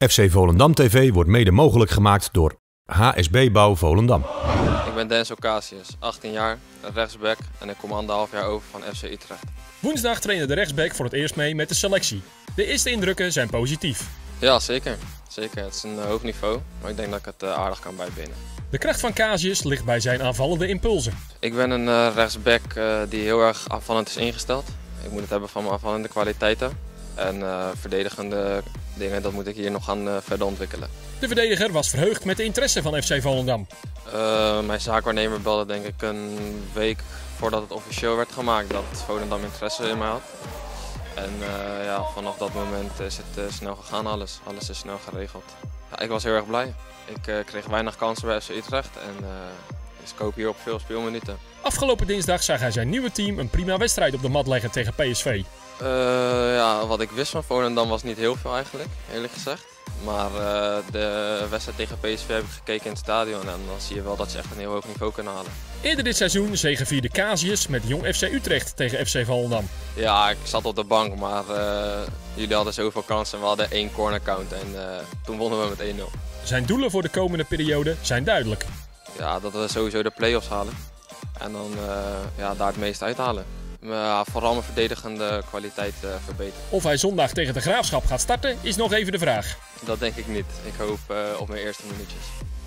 FC Volendam TV wordt mede mogelijk gemaakt door HSB Bouw Volendam. Ik ben Denzel Casius, 18 jaar, rechtsback en ik kom 1,5 jaar over van FC Utrecht. Woensdag trainde de rechtsback voor het eerst mee met de selectie. De eerste indrukken zijn positief. Ja, zeker. Zeker. Het is een hoog niveau, maar ik denk dat ik het aardig kan bijbenen. De kracht van Casius ligt bij zijn aanvallende impulsen. Ik ben een rechtsback die heel erg aanvallend is ingesteld. Ik moet het hebben van mijn aanvallende kwaliteiten. En verdedigende dingen, dat moet ik hier nog gaan verder ontwikkelen. De verdediger was verheugd met de interesse van FC Volendam. Mijn zaakwaarnemer belde denk ik een week voordat het officieel werd gemaakt dat Volendam interesse in mij had. En vanaf dat moment is het snel gegaan alles. Alles is snel geregeld. Ja, ik was heel erg blij. Ik kreeg weinig kansen bij FC Utrecht en dus ik hoop hier op veel speelminuten. Afgelopen dinsdag zag hij zijn nieuwe team een prima wedstrijd op de mat leggen tegen PSV. Wat ik wist van Volendam was niet heel veel eigenlijk, eerlijk gezegd. Maar de wedstrijd tegen PSV heb ik gekeken in het stadion en dan zie je wel dat ze echt een heel hoog niveau kunnen halen. Eerder dit seizoen zegevierde Casius met Jong FC Utrecht tegen FC Volendam. Ja, ik zat op de bank, maar jullie hadden zoveel kansen en we hadden 1 corner count en toen wonnen we met 1-0. Zijn doelen voor de komende periode zijn duidelijk. Ja, dat we sowieso de play-offs halen en dan daar het meeste uithalen. Vooral mijn verdedigende kwaliteit verbeteren. Of hij zondag tegen de Graafschap gaat starten is nog even de vraag. Dat denk ik niet. Ik hoop op mijn eerste minuutjes.